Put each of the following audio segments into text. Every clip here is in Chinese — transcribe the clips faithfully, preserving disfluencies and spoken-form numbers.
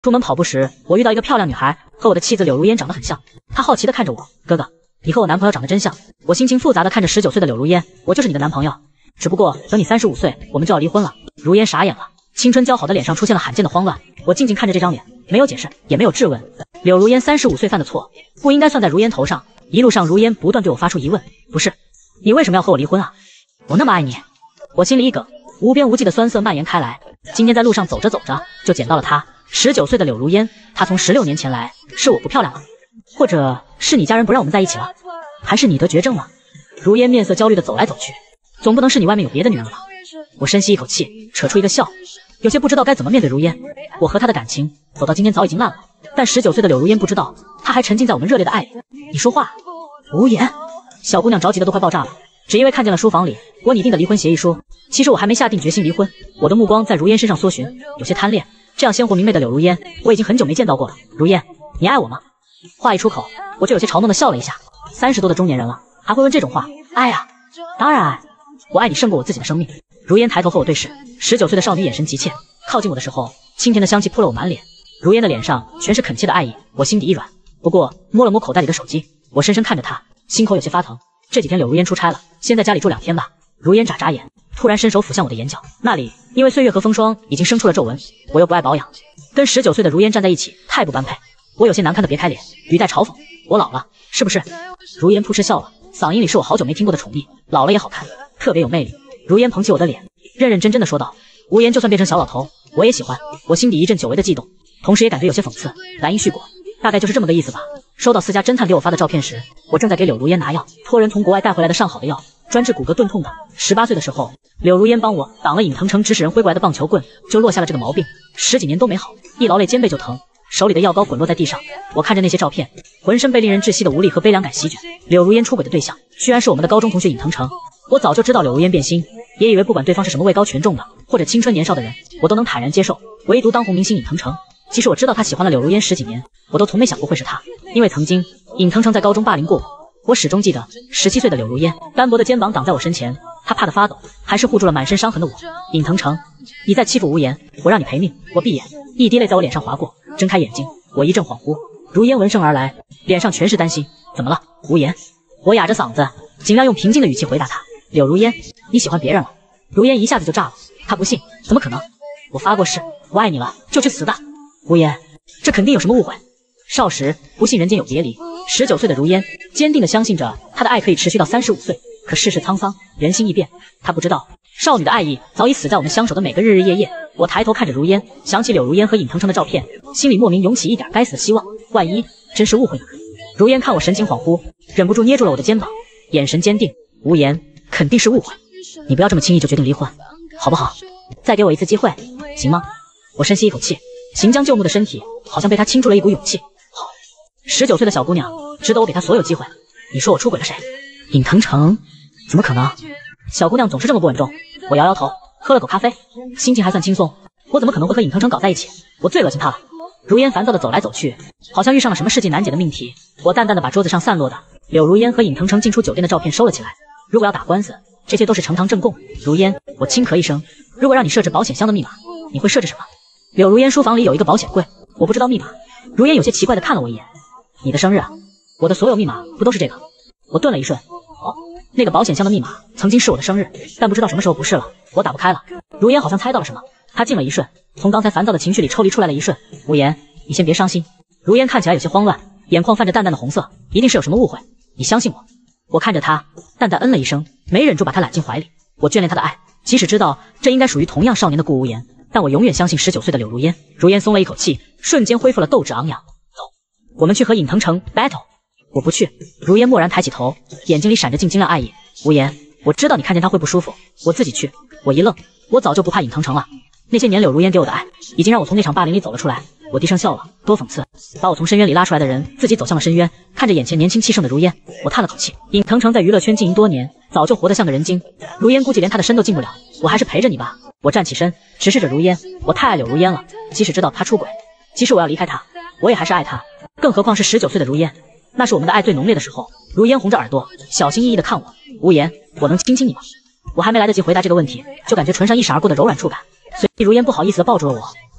出门跑步时，我遇到一个漂亮女孩，和我的妻子柳如烟长得很像。她好奇地看着我，哥哥，你和我男朋友长得真像。我心情复杂地看着十九岁的柳如烟，我就是你的男朋友，只不过等你三十五岁，我们就要离婚了。如烟傻眼了，青春姣好的脸上出现了罕见的慌乱。我静静看着这张脸，没有解释，也没有质问。柳如烟三十五岁犯的错，不应该算在如烟头上。一路上，如烟不断对我发出疑问：不是，你为什么要和我离婚啊？我那么爱你。我心里一梗，无边无际的酸涩蔓延开来。今天在路上走着走着，就捡到了她。十九岁的柳如烟，她从十六年前来，是我不漂亮了，或者是你家人不让我们在一起了，还是你得绝症了？如烟面色焦虑的走来走去，总不能是你外面有别的女人了吧？我深吸一口气，扯出一个笑，有些不知道该怎么面对如烟。我和她的感情走到今天早已经烂了，但十九岁的柳如烟不知道，她还沉浸在我们热烈的爱里。你说话，无言。小姑娘着急的都快爆炸了，只因为看见了书房里我拟定的离婚协议书。其实我还没下定决心离婚，我的目光在如烟身上搜寻，有些贪恋。这样鲜活明媚的柳如烟，我已经很久没见到过了。如烟，你爱我吗？话一出口，我就有些嘲弄的笑了一下。三十多的中年人了，还会问这种话？爱呀，当然爱，我爱你胜过我自己的生命。如烟抬头和我对视，十九岁的少女眼神急切，靠近我的时候，清甜的香气扑了我满脸。如烟的脸上全是恳切的爱意，我心底一软，不过摸了摸口袋里的手机，我深深看着她，心口有些发疼。这几天柳如烟出差了，先在家里住两天吧。如烟眨眨眼，突然伸手抚向我的眼角，那里因为岁月和风霜已经生出了皱纹，我又不爱保养，跟十九岁的如烟站在一起太不般配。我有些难堪的别开脸，语带嘲讽，我老了是不是？如烟扑哧笑了，嗓音里是我好久没听过的宠溺，老了也好看，特别有魅力。如烟捧起我的脸，认认真真的说道，无言就算变成小老头我也喜欢。我心底一阵久违的悸动，同时也感觉有些讽刺。兰因絮果，大概就是这么个意思吧。收到私家侦探给我发的照片时，我正在给柳如烟拿药，托人从国外带回来的上好的药，专治骨骼钝痛的。十八岁的时候，柳如烟帮我挡了尹腾城指使人挥过来的棒球棍，就落下了这个毛病。十几年都没好，一劳累肩背就疼，手里的药膏滚落在地上。我看着那些照片，浑身被令人窒息的无力和悲凉感席卷。柳如烟出轨的对象居然是我们的高中同学尹腾城。我早就知道柳如烟变心，也以为不管对方是什么位高权重的或者青春年少的人，我都能坦然接受，唯独当红明星尹腾城，其实我知道他喜欢了柳如烟十几年，我都从没想过会是他。因为曾经尹腾城在高中霸凌过我，我始终记得十七岁的柳如烟单薄的肩膀挡在我身前，他怕得发抖，还是护住了满身伤痕的我。尹腾城，你在欺负无言，我让你赔命。我闭眼，一滴泪在我脸上划过，睁开眼睛，我一阵恍惚。如烟闻声而来，脸上全是担心。怎么了，无言？我哑着嗓子，尽量用平静的语气回答他。柳如烟，你喜欢别人了？如烟一下子就炸了，他不信，怎么可能？我发过誓，我爱你了，就去死的。无言，这肯定有什么误会。少时不信人间有别离，十九岁的如烟坚定地相信着她的爱可以持续到三十五岁。可世事沧桑，人心易变，她不知道少女的爱意早已死在我们相守的每个日日夜夜。我抬头看着如烟，想起柳如烟和尹腾城的照片，心里莫名涌起一点该死的希望。万一真是误会呢？如烟看我神情恍惚，忍不住捏住了我的肩膀，眼神坚定。无言，肯定是误会，你不要这么轻易就决定离婚，好不好？再给我一次机会，行吗？我深吸一口气，行将就木的身体好像被他倾注了一股勇气。好，十九岁的小姑娘，值得我给她所有机会。你说我出轨了谁？尹腾城？怎么可能？小姑娘总是这么不稳重。我摇摇头，喝了口咖啡，心情还算轻松。我怎么可能会和尹腾城搞在一起？我最恶心他了。如烟烦躁地走来走去，好像遇上了什么世纪难解的命题。我淡淡地把桌子上散落的柳如烟和尹腾城进出酒店的照片收了起来。如果要打官司，这些都是呈堂证供。如烟，我轻咳一声，如果让你设置保险箱的密码，你会设置什么？柳如烟书房里有一个保险柜，我不知道密码。如烟有些奇怪地看了我一眼，你的生日啊？我的所有密码不都是这个？我顿了一瞬，哦，那个保险箱的密码曾经是我的生日，但不知道什么时候不是了，我打不开了。如烟好像猜到了什么，她静了一瞬，从刚才烦躁的情绪里抽离出来了一瞬。无言，你先别伤心。如烟看起来有些慌乱，眼眶泛着淡淡的红色，一定是有什么误会，你相信我。我看着他，淡淡嗯了一声，没忍住把他揽进怀里。我眷恋他的爱，即使知道这应该属于同样少年的顾无言，但我永远相信十九岁的柳如烟。如烟松了一口气，瞬间恢复了斗志昂扬。走，我们去和尹腾城 battle。我不去。如烟蓦然抬起头，眼睛里闪着尽晶亮爱意。无言，我知道你看见他会不舒服，我自己去。我一愣，我早就不怕尹腾城了。那些年柳如烟给我的爱，已经让我从那场霸凌里走了出来。我低声笑了，多讽刺，把我从深渊里拉出来的人自己走向了深渊。看着眼前年轻气盛的如烟，我叹了口气。尹腾城在娱乐圈经营多年，早就活得像个人精，如烟估计连他的身都进不了。我还是陪着你吧。我站起身，直视着如烟，我太爱柳如烟了，即使知道他出轨，即使我要离开他，我也还是爱他，更何况是十九岁的如烟，那是我们的爱最浓烈的时候。如烟红着耳朵，小心翼翼地看我。无言，我能亲亲你吗？我还没来得及回答这个问题，就感觉唇上一闪而过的柔软触感，随即如烟不好意思地抱住了我。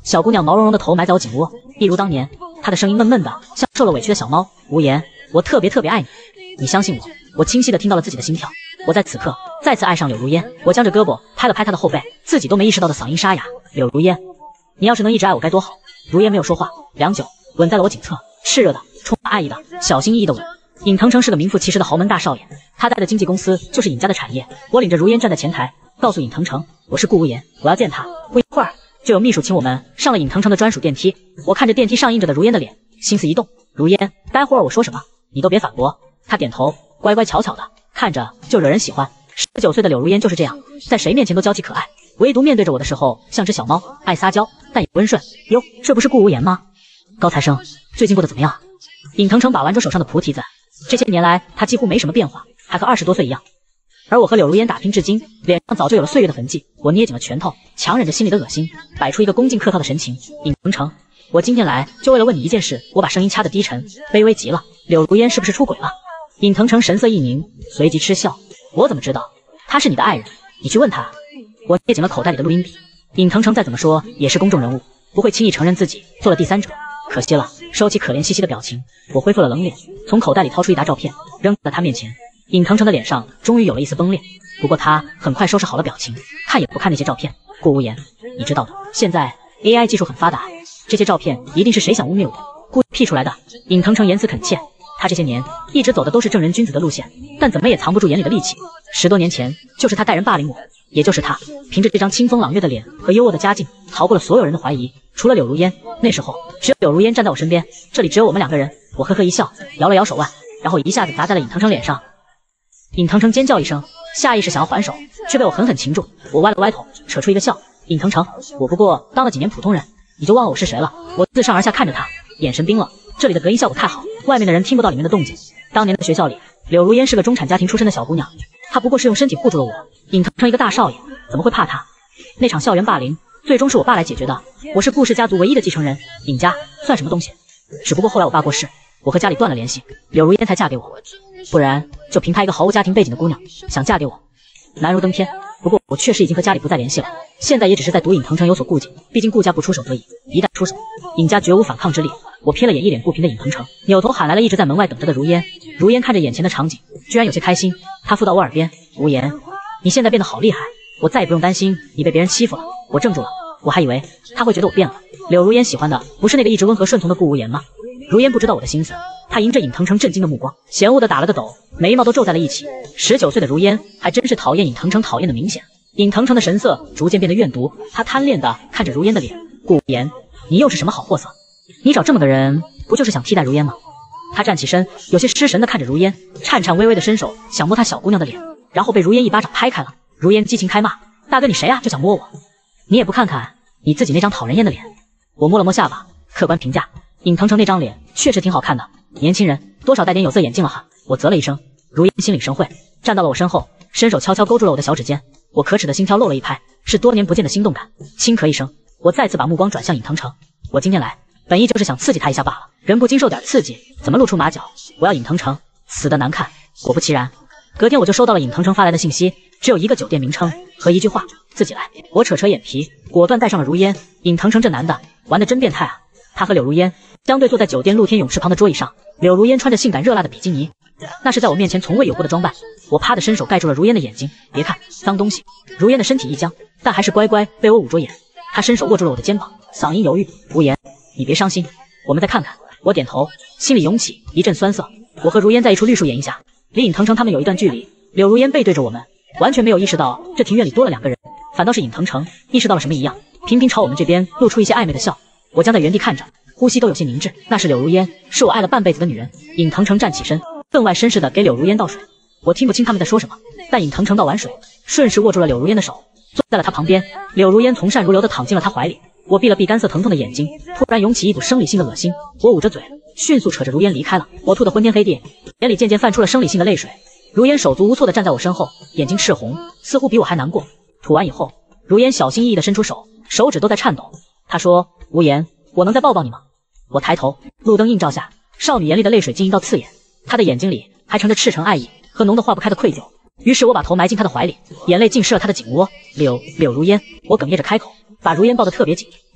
小姑娘毛茸茸的头埋在我颈窝，一如当年。她的声音闷闷的，像受了委屈的小猫。无言，我特别特别爱你，你相信我。我清晰的听到了自己的心跳。我在此刻再次爱上柳如烟。我将着胳膊拍了拍她的后背，自己都没意识到的嗓音沙哑。柳如烟，你要是能一直爱我该多好。如烟没有说话，良久，吻在了我颈侧，炽热的，充满爱意的，小心翼翼的吻。尹腾成是个名副其实的豪门大少爷，他带的经纪公司就是尹家的产业。我领着如烟站在前台，告诉尹腾成，我是顾无言，我要见他。不一会儿，就有秘书请我们上了尹腾成的专属电梯。我看着电梯上映着的如烟的脸，心思一动，如烟，待会儿我说什么，你都别反驳。他点头，乖乖巧巧的，看着就惹人喜欢。十九岁的柳如烟就是这样，在谁面前都娇气可爱，唯独面对着我的时候像只小猫，爱撒娇，但也温顺。哟，这不是顾无言吗？高材生，最近过得怎么样？尹腾成把玩着手上的菩提子，这些年来他几乎没什么变化，还和二十多岁一样。而我和柳如烟打拼至今，脸上早就有了岁月的痕迹。我捏紧了拳头，强忍着心里的恶心，摆出一个恭敬客套的神情。尹腾成，我今天来就为了问你一件事。我把声音掐得低沉，卑微极了。柳如烟是不是出轨了？尹腾成神色一凝，随即嗤笑。我怎么知道？他是你的爱人，你去问他。我捏紧了口袋里的录音笔。尹腾成再怎么说也是公众人物，不会轻易承认自己做了第三者。可惜了，收起可怜兮兮的表情，我恢复了冷脸，从口袋里掏出一沓照片，扔在他面前。尹腾成的脸上终于有了一丝崩裂，不过他很快收拾好了表情，看也不看那些照片。顾无言，你知道的，现在 A I 技术很发达，这些照片一定是谁想污蔑我，故意 P 出来的。尹腾成言辞恳切，他这些年一直走的都是正人君子的路线，但怎么也藏不住眼里的戾气。十多年前，就是他带人霸凌我，也就是他凭着这张清风朗月的脸和优渥的家境，逃过了所有人的怀疑，除了柳如烟。那时候只有柳如烟站在我身边，这里只有我们两个人。我呵呵一笑，摇了摇手腕，然后一下子砸在了尹腾成脸上。尹腾成尖叫一声，下意识想要还手，却被我狠狠擒住。我歪了歪头，扯出一个笑。尹腾成，我不过当了几年普通人，你就忘了我是谁了？我自上而下看着他，眼神冰冷。这里的隔音效果太好，外面的人听不到里面的动静。当年的学校里，柳如烟是个中产家庭出身的小姑娘，她不过是用身体护住了我。尹腾成一个大少爷，怎么会怕她？那场校园霸凌最终是我爸来解决的。我是顾氏家族唯一的继承人，尹家算什么东西？只不过后来我爸过世，我和家里断了联系，柳如烟才嫁给我，不然就凭她一个毫无家庭背景的姑娘想嫁给我，难如登天。不过我确实已经和家里不再联系了，现在也只是在赌尹腾成有所顾忌，毕竟顾家不出手则已，一旦出手，尹家绝无反抗之力。我瞥了眼一脸不平的尹腾成，扭头喊来了一直在门外等着的如烟。如烟看着眼前的场景，居然有些开心，她附到我耳边，无言，你现在变得好厉害，我再也不用担心你被别人欺负了。我怔住了，我还以为他会觉得我变了。柳如烟喜欢的不是那个一直温和顺从的顾无言吗？如烟不知道我的心思，她迎着尹腾成震惊的目光，嫌恶的打了个抖，眉毛都皱在了一起。十九岁的如烟还真是讨厌尹腾成，讨厌的明显。尹腾成的神色逐渐变得怨毒，他贪恋的看着如烟的脸。顾无言，你又是什么好货色？你找这么个人，不就是想替代如烟吗？他站起身，有些失神的看着如烟，颤颤巍巍的伸手想摸她小姑娘的脸，然后被如烟一巴掌拍开了。如烟激情开骂，大哥你谁啊，就想摸我？你也不看看你自己那张讨人厌的脸。我摸了摸下巴，客观评价，尹腾成那张脸确实挺好看的，年轻人多少带点有色眼镜了哈。我啧了一声，如烟心领神会，站到了我身后，伸手悄悄勾住了我的小指尖。我可耻的心跳漏了一拍，是多年不见的心动感。轻咳一声，我再次把目光转向尹腾成。我今天来本意就是想刺激他一下罢了，人不经受点刺激，怎么露出马脚？我要尹腾成死得难看。果不其然，隔天我就收到了尹腾成发来的信息，只有一个酒店名称和一句话，自己来。我扯扯眼皮，果断带上了如烟。尹腾成这男的玩得真变态啊！他和柳如烟相对坐在酒店露天泳池旁的桌椅上，柳如烟穿着性感热辣的比基尼，那是在我面前从未有过的装扮。我啪的伸手盖住了如烟的眼睛，别看，脏东西。如烟的身体一僵，但还是乖乖被我捂住眼。他伸手握住了我的肩膀，嗓音犹豫，无言，你别伤心，我们再看看。我点头，心里涌起一阵酸涩。我和如烟在一处绿树檐下，离尹腾成他们有一段距离。柳如烟背对着我们，完全没有意识到这庭院里多了两个人，反倒是尹腾成意识到了什么一样，频频朝我们这边露出一些暧昧的笑。我僵在原地看着，呼吸都有些凝滞。那是柳如烟，是我爱了半辈子的女人。尹腾成站起身，分外绅士的给柳如烟倒水。我听不清他们在说什么，但尹腾成倒完水，顺势握住了柳如烟的手，坐在了她旁边。柳如烟从善如流的躺进了他怀里。我闭了闭干涩疼痛的眼睛，突然涌起一股生理性的恶心。我捂着嘴，迅速扯着如烟离开了。我吐得昏天黑地，眼里渐渐泛出了生理性的泪水。如烟手足无措地站在我身后，眼睛赤红，似乎比我还难过。吐完以后，如烟小心翼翼地伸出手，手指都在颤抖。她说：“无言，我能再抱抱你吗？”我抬头，路灯映照下，少女眼里的泪水晶莹到刺眼，她的眼睛里还盛着赤诚爱意和浓得化不开的愧疚。于是我把头埋进她的怀里，眼泪浸湿了她的颈窝。柳柳如烟，我哽咽着开口，把如烟抱得特别紧。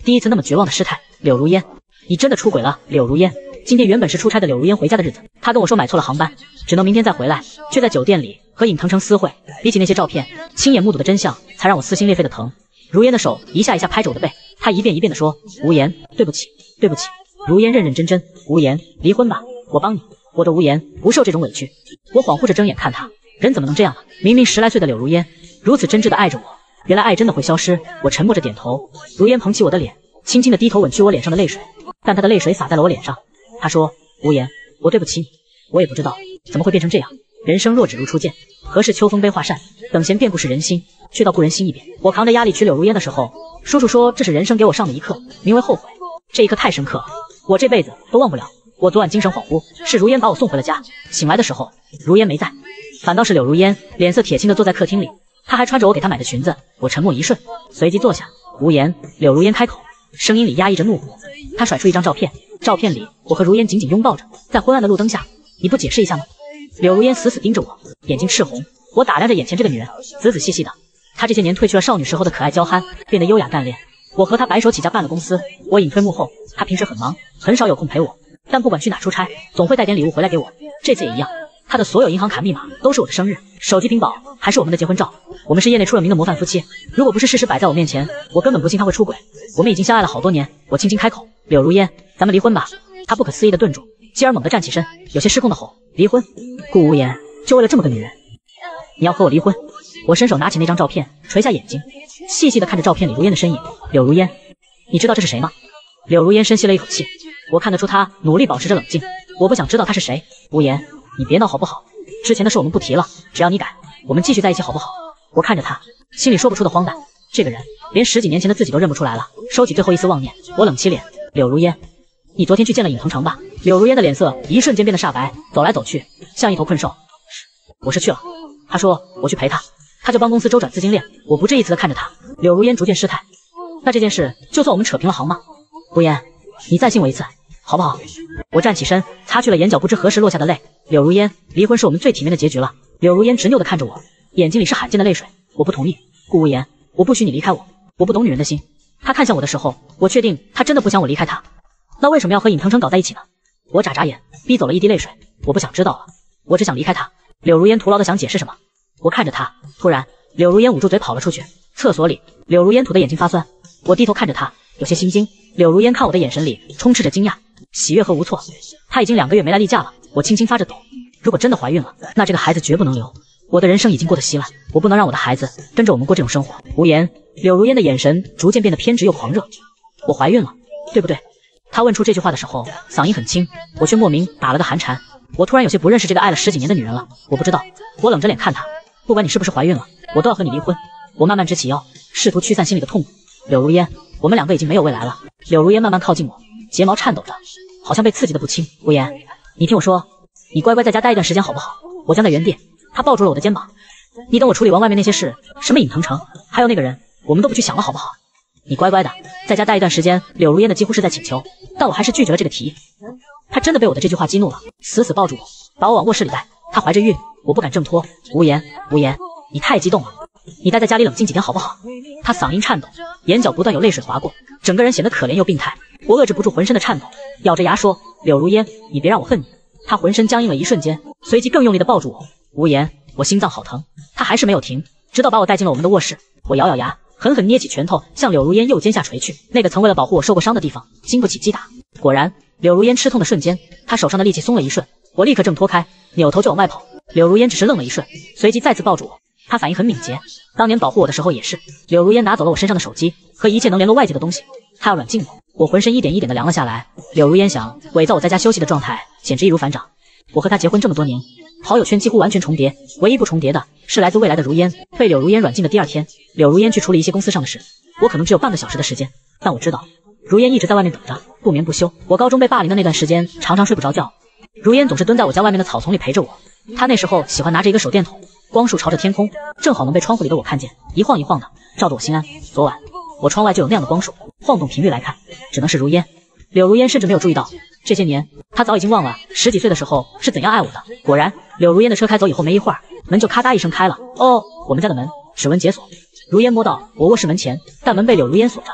第一次那么绝望的失态。柳如烟，你真的出轨了？柳如烟，今天原本是出差的柳如烟回家的日子，她跟我说买错了航班，只能明天再回来，却在酒店里和尹腾成私会。比起那些照片，亲眼目睹的真相才让我撕心裂肺的疼。如烟的手一下一下拍着我的背，她一遍一遍地说：无言，对不起，对不起。如烟认认真真，无言，离婚吧，我帮你。我的无言不受这种委屈。我恍惚着睁眼看他，人怎么能这样呢？明明十来岁的柳如烟，如此真挚地爱着我，原来爱真的会消失。我沉默着点头。如烟捧起我的脸，轻轻地低头吻去我脸上的泪水，但她的泪水洒在了我脸上。她说：无言，我对不起你，我也不知道怎么会变成这样。人生若只如初见，何事秋风悲画扇？等闲变故是人心，却道故人心易变。我扛着压力娶柳如烟的时候，叔叔说这是人生给我上的一课，名为后悔。这一刻太深刻了，我这辈子都忘不了。我昨晚精神恍惚，是如烟把我送回了家。醒来的时候，如烟没在，反倒是柳如烟脸色铁青的坐在客厅里，她还穿着我给她买的裙子。我沉默一瞬，随即坐下。无言。柳如烟开口，声音里压抑着怒火。她甩出一张照片，照片里我和如烟紧紧拥抱着，在昏暗的路灯下。你不解释一下吗？柳如烟死死盯着我，眼睛赤红。我打量着眼前这个女人，仔仔细细的。她这些年褪去了少女时候的可爱娇憨，变得优雅干练。我和她白手起家办了公司，我隐退幕后，她平时很忙，很少有空陪我。但不管去哪出差，总会带点礼物回来给我。这次也一样，他的所有银行卡密码都是我的生日，手机屏保还是我们的结婚照。我们是业内出了名的模范夫妻，如果不是事实摆在我面前，我根本不信他会出轨。我们已经相爱了好多年。我轻轻开口：柳如烟，咱们离婚吧。他不可思议地顿住，继而猛地站起身，有些失控地吼：离婚？顾无言，就为了这么个女人，你要和我离婚？我伸手拿起那张照片，垂下眼睛，细细地看着照片里如烟的身影。柳如烟，你知道这是谁吗？柳如烟深吸了一口气，我看得出她努力保持着冷静。我不想知道她是谁。无言，你别闹好不好？之前的事我们不提了，只要你改，我们继续在一起好不好？我看着他，心里说不出的荒诞。这个人连十几年前的自己都认不出来了。收起最后一丝妄念，我冷起脸。柳如烟，你昨天去见了尹腾成吧？柳如烟的脸色一瞬间变得煞白，走来走去，像一头困兽。是，我是去了。他说我去陪他，他就帮公司周转资金链。我不置一词地看着他。柳如烟逐渐失态。那这件事就算我们扯平了行吗？无言，你再信我一次好不好？我站起身，擦去了眼角不知何时落下的泪。柳如烟，离婚是我们最体面的结局了。柳如烟执拗地看着我，眼睛里是罕见的泪水。我不同意。顾无言，我不许你离开我。我不懂女人的心。她看向我的时候，我确定她真的不想我离开她。那为什么要和尹腾成搞在一起呢？我眨眨眼，逼走了一滴泪水。我不想知道了，我只想离开他。柳如烟徒劳地想解释什么，我看着她，突然柳如烟捂住嘴跑了出去。厕所里，柳如烟吐的眼睛发酸。我低头看着她，有些心惊。柳如烟看我的眼神里充斥着惊讶、喜悦和无措。她已经两个月没来例假了。我轻轻发着抖。如果真的怀孕了，那这个孩子绝不能留。我的人生已经过得稀烂，我不能让我的孩子跟着我们过这种生活。无言。柳如烟的眼神逐渐变得偏执又狂热。我怀孕了，对不对？她问出这句话的时候，嗓音很轻，我却莫名打了个寒颤。我突然有些不认识这个爱了十几年的女人了。我不知道。我冷着脸看她，不管你是不是怀孕了，我都要和你离婚。我慢慢直起腰，试图驱散心里的痛苦。柳如烟，我们两个已经没有未来了。柳如烟慢慢靠近我，睫毛颤抖着，好像被刺激的不轻。无言，你听我说，你乖乖在家待一段时间好不好？我僵在原地。他抱住了我的肩膀。你等我处理完外面那些事，什么尹腾成，还有那个人，我们都不去想了好不好？你乖乖的在家待一段时间。柳如烟的几乎是在请求，但我还是拒绝了这个提议。他真的被我的这句话激怒了，死死抱住我，把我往卧室里带。他怀着孕，我不敢挣脱。无言，无言，你太激动了，你待在家里冷静几天好不好？他嗓音颤抖，眼角不断有泪水划过，整个人显得可怜又病态。我遏制不住浑身的颤抖，咬着牙说：柳如烟，你别让我恨你。他浑身僵硬了一瞬间，随即更用力地抱住我。无言，我心脏好疼。他还是没有停，直到把我带进了我们的卧室。我咬咬牙，狠狠捏起拳头，向柳如烟右肩下捶去。那个曾为了保护我受过伤的地方，经不起击打。果然，柳如烟吃痛的瞬间，她手上的力气松了一瞬。我立刻挣脱开，扭头就往外跑。柳如烟只是愣了一瞬，随即再次抱住我。她反应很敏捷，当年保护我的时候也是。柳如烟拿走了我身上的手机和一切能联络外界的东西，她要软禁我。我浑身一点一点的凉了下来。柳如烟想伪造我在家休息的状态，简直易如反掌。我和她结婚这么多年，好友圈几乎完全重叠，唯一不重叠的是来自未来的如烟。被柳如烟软禁的第二天，柳如烟去处理一些公司上的事，我可能只有半个小时的时间，但我知道如烟一直在外面等着，不眠不休。我高中被霸凌的那段时间，常常睡不着觉，如烟总是蹲在我家外面的草丛里陪着我。她那时候喜欢拿着一个手电筒，光束朝着天空，正好能被窗户里的我看见，一晃一晃的，照着我心安。昨晚我窗外就有那样的光束，晃动频率来看，只能是如烟。柳如烟甚至没有注意到，这些年她早已经忘了十几岁的时候是怎样爱我的。果然，柳如烟的车开走以后没一会儿，门就咔嗒一声开了。哦，我们家的门指纹解锁。如烟摸到我卧室门前，但门被柳如烟锁着。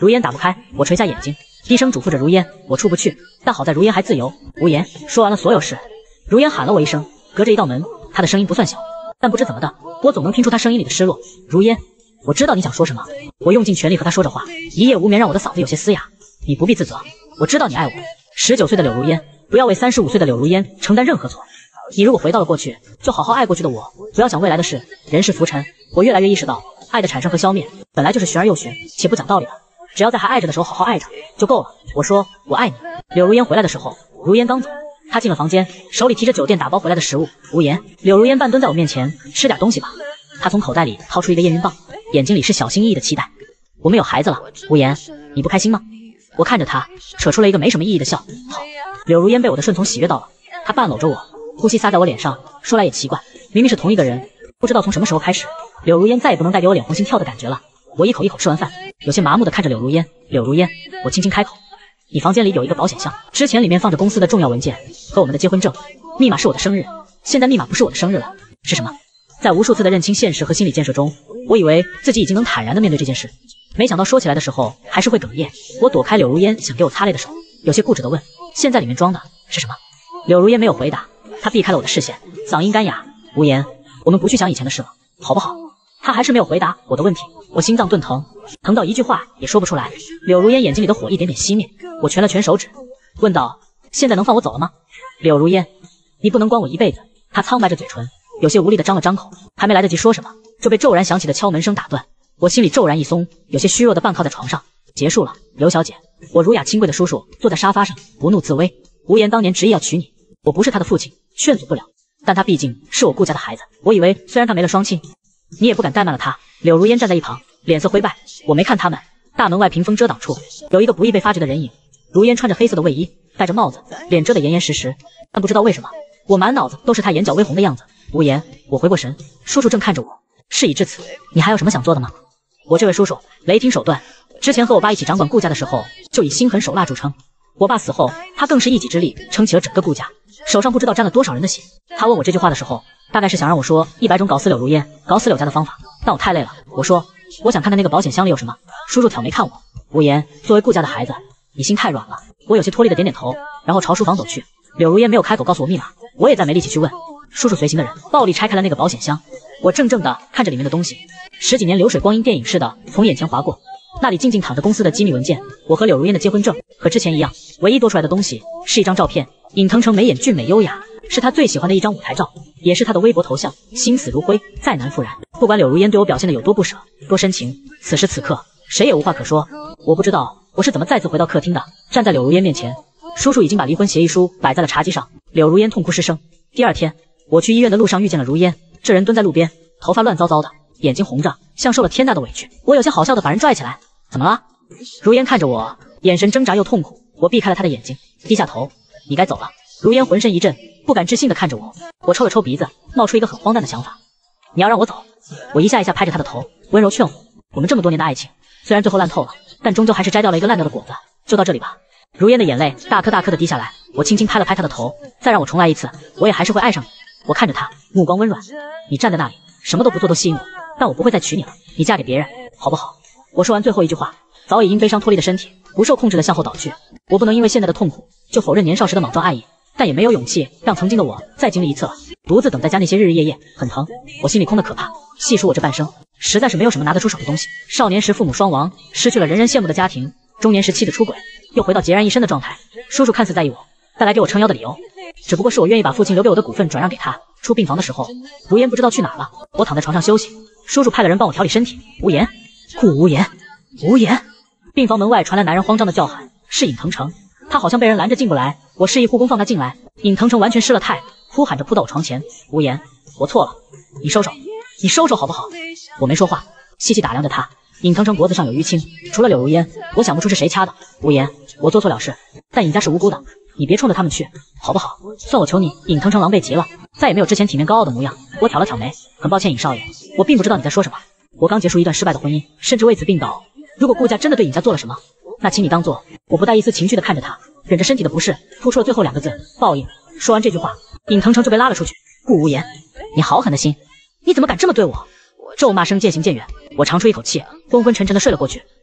如烟打不开，我垂下眼睛，低声嘱咐着如烟，我出不去，但好在如烟还自由。无言。说完了所有事，如烟喊了我一声，隔着一道门，她的声音不算小，但不知怎么的，我总能听出她声音里的失落。如烟，我知道你想说什么。我用尽全力和她说着话，一夜无眠让我的嗓子有些嘶哑。你不必自责，我知道你爱我。十九岁的柳如烟，不要为三十五岁的柳如烟承担任何错。你如果回到了过去，就好好爱过去的我，不要想未来的事。人是浮尘，我越来越意识到，爱的产生和消灭本来就是玄而又玄，且不讲道理的。只要在还爱着的时候好好爱着就够了。我说我爱你。柳如烟回来的时候，如烟刚走，她进了房间，手里提着酒店打包回来的食物。无言。柳如烟半蹲在我面前，吃点东西吧。她从口袋里掏出一个验孕棒，眼睛里是小心翼翼的期待。我们有孩子了，无言，你不开心吗？我看着她，扯出了一个没什么意义的笑。好。柳如烟被我的顺从喜悦到了，她半搂着我，呼吸撒在我脸上。说来也奇怪，明明是同一个人，不知道从什么时候开始，柳如烟再也不能带给我脸红心跳的感觉了。我一口一口吃完饭，有些麻木地看着柳如烟。柳如烟，我轻轻开口，你房间里有一个保险箱，之前里面放着公司的重要文件和我们的结婚证，密码是我的生日，现在密码不是我的生日了，是什么？在无数次的认清现实和心理建设中，我以为自己已经能坦然地面对这件事，没想到说起来的时候还是会哽咽。我躲开柳如烟想给我擦泪的手，有些固执地问，现在里面装的是什么？柳如烟没有回答，她避开了我的视线，嗓音干哑，无言，我们不去想以前的事了，好不好？她还是没有回答我的问题，我心脏顿疼，疼到一句话也说不出来。柳如烟眼睛里的火一点点熄灭，我蜷了蜷手指，问道，现在能放我走了吗？柳如烟，你不能关我一辈子。她苍白着嘴唇，有些无力地张了张口，还没来得及说什么，就被骤然响起的敲门声打断。我心里骤然一松，有些虚弱地半靠在床上。结束了，刘小姐。我儒雅清贵的叔叔坐在沙发上，不怒自威。无言当年执意要娶你，我不是他的父亲，劝阻不了，但他毕竟是我顾家的孩子。我以为虽然他没了双亲，你也不敢怠慢了他。柳如烟站在一旁，脸色灰败。我没看他们。大门外屏风遮挡处有一个不易被发觉的人影。如烟穿着黑色的卫衣，戴着帽子，脸遮得严严实实，但不知道为什么，我满脑子都是他眼角微红的样子。无言。我回过神，叔叔正看着我。事已至此，你还有什么想做的吗？我这位叔叔雷霆手段，之前和我爸一起掌管顾家的时候，就以心狠手辣著称。我爸死后，他更是一己之力撑起了整个顾家，手上不知道沾了多少人的血。他问我这句话的时候，大概是想让我说一百种搞死柳如烟、搞死柳家的方法，但我太累了。我说，我想看看那个保险箱里有什么。叔叔挑眉看我。无言，作为顾家的孩子，你心太软了。我有些脱力的点点头，然后朝书房走去。柳如烟没有开口告诉我密码，我也再没力气去问。叔叔随行的人暴力拆开了那个保险箱，我怔怔地看着里面的东西，十几年流水光阴电影似的从眼前划过。那里静静躺着公司的机密文件，我和柳如烟的结婚证，和之前一样，唯一多出来的东西是一张照片。尹腾成眉眼俊美优雅，是他最喜欢的一张舞台照，也是他的微博头像，心死如灰，再难复燃。不管柳如烟对我表现的有多不舍，多深情，此时此刻谁也无话可说。我不知道我是怎么再次回到客厅的，站在柳如烟面前，叔叔已经把离婚协议书摆在了茶几上。柳如烟痛哭失声。第二天，我去医院的路上遇见了如烟，这人蹲在路边，头发乱糟糟的，眼睛红着，像受了天大的委屈。我有些好笑的把人拽起来，怎么了？如烟看着我，眼神挣扎又痛苦。我避开了他的眼睛，低下头，你该走了。如烟浑身一震，不敢置信地看着我。我抽了抽鼻子，冒出一个很荒诞的想法，你要让我走？我一下一下拍着他的头，温柔劝我，我们这么多年的爱情，虽然最后烂透了，但终究还是摘掉了一个烂掉的果子，就到这里吧。如烟的眼泪大颗大颗地滴下来，我轻轻拍了拍他的头，再让我重来一次，我也还是会爱上你。我看着他，目光温软，你站在那里，什么都不做都吸引我，但我不会再娶你了，你嫁给别人，好不好？我说完最后一句话，早已因悲伤脱离的身体不受控制地向后倒去。我不能因为现在的痛苦就否认年少时的莽撞爱意，但也没有勇气让曾经的我再经历一次了。独自等在家那些日日夜夜，很疼，我心里空得可怕。细数我这半生，实在是没有什么拿得出手的东西。少年时父母双亡，失去了人人羡慕的家庭，中年时妻子出轨，又回到孑然一身的状态。叔叔看似在意我，但来给我撑腰的理由，只不过是我愿意把父亲留给我的股份转让给他。出病房的时候，如烟不知道去哪了，我躺在床上休息，叔叔派了人帮我调理身体。无言，顾无言，无言。病房门外传来男人慌张的叫喊，是尹腾成，他好像被人拦着进不来。我示意护工放他进来，尹腾成完全失了态，呼喊着扑到我床前。无言，我错了，你收手，你收手好不好？我没说话，细细打量着他。尹腾成脖子上有淤青，除了柳如烟，我想不出是谁掐的。无言，我做错了事，但尹家是无辜的，你别冲着他们去，好不好？算我求你。尹腾成狼狈极了，再也没有之前体面高傲的模样。我挑了挑眉，很抱歉尹少爷，我并不知道你在说什么。我刚结束一段失败的婚姻，甚至为此病倒。如果顾家真的对尹家做了什么，那请你当做我不带一丝情绪的看着他，忍着身体的不适，吐出了最后两个字：报应。说完这句话，尹腾成就被拉了出去。顾无言，你好狠的心，你怎么敢这么对我？咒骂声渐行渐远，我长出一口气，昏昏沉沉的睡了过去。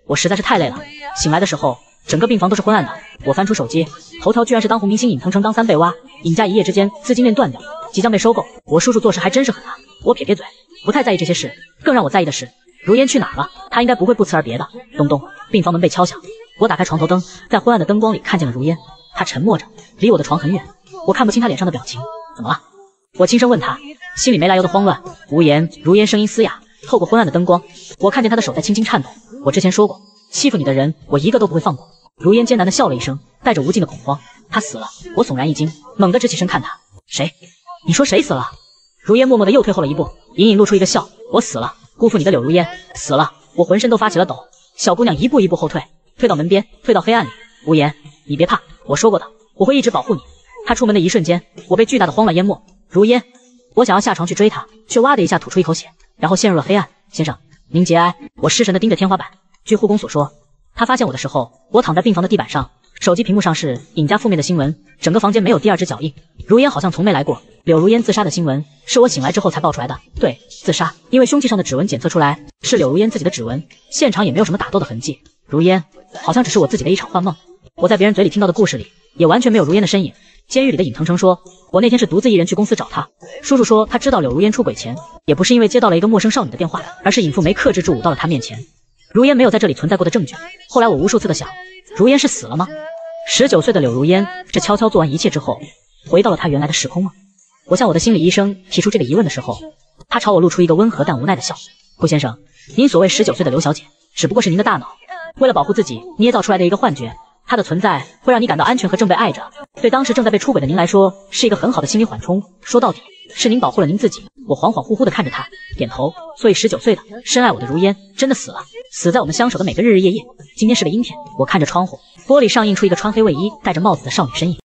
我实在是太累了。醒来的时候，整个病房都是昏暗的。我翻出手机，头条居然是当红明星尹腾成当三被挖，尹家一夜之间资金链断掉，即将被收购。我叔叔做事还真是狠啊！我撇撇嘴，不太在意这些事。更让我在意的是，如烟去哪儿了？她应该不会不辞而别的。咚咚，病房门被敲响。我打开床头灯，在昏暗的灯光里看见了如烟。她沉默着，离我的床很远，我看不清她脸上的表情。怎么了？我轻声问她，心里没来由的慌乱。无言。如烟声音嘶哑，透过昏暗的灯光，我看见她的手在轻轻颤抖。我之前说过，欺负你的人，我一个都不会放过。如烟艰难地笑了一声，带着无尽的恐慌。他死了。我悚然一惊，猛地直起身看他。谁？你说谁死了？如烟默默地又退后了一步，隐隐露出一个笑。我死了，辜负你的柳如烟死了。我浑身都发起了抖。小姑娘一步一步后退，退到门边，退到黑暗里。无言，你别怕，我说过的，我会一直保护你。他出门的一瞬间，我被巨大的慌乱淹没。如烟，我想要下床去追他，却哇的一下吐出一口血，然后陷入了黑暗。先生，您节哀。我失神地盯着天花板。据护工所说，他发现我的时候，我躺在病房的地板上，手机屏幕上是尹家负面的新闻，整个房间没有第二只脚印。如烟好像从没来过。柳如烟自杀的新闻是我醒来之后才爆出来的。对，自杀，因为凶器上的指纹检测出来是柳如烟自己的指纹，现场也没有什么打斗的痕迹。如烟好像只是我自己的一场幻梦。我在别人嘴里听到的故事里，也完全没有如烟的身影。监狱里的尹腾成说，我那天是独自一人去公司找他。叔叔说他知道柳如烟出轨前，也不是因为接到了一个陌生少女的电话，而是尹父没克制住舞到了他面前。如烟没有在这里存在过的证据。后来我无数次的想，如烟是死了吗？十九岁的柳如烟是悄悄做完一切之后，回到了她原来的时空吗？我向我的心理医生提出这个疑问的时候，他朝我露出一个温和但无奈的笑。顾先生，您所谓十九岁的刘小姐，只不过是您的大脑为了保护自己捏造出来的一个幻觉。它的存在会让你感到安全和正被爱着，对当时正在被出轨的您来说是一个很好的心理缓冲。说到底，是您保护了您自己。我恍恍惚惚地看着他，点头。所以十九岁的深爱我的如烟真的死了，死在我们相守的每个日日夜夜。今天是个阴天，我看着窗户，玻璃上映出一个穿黑卫衣、戴着帽子的少女身影。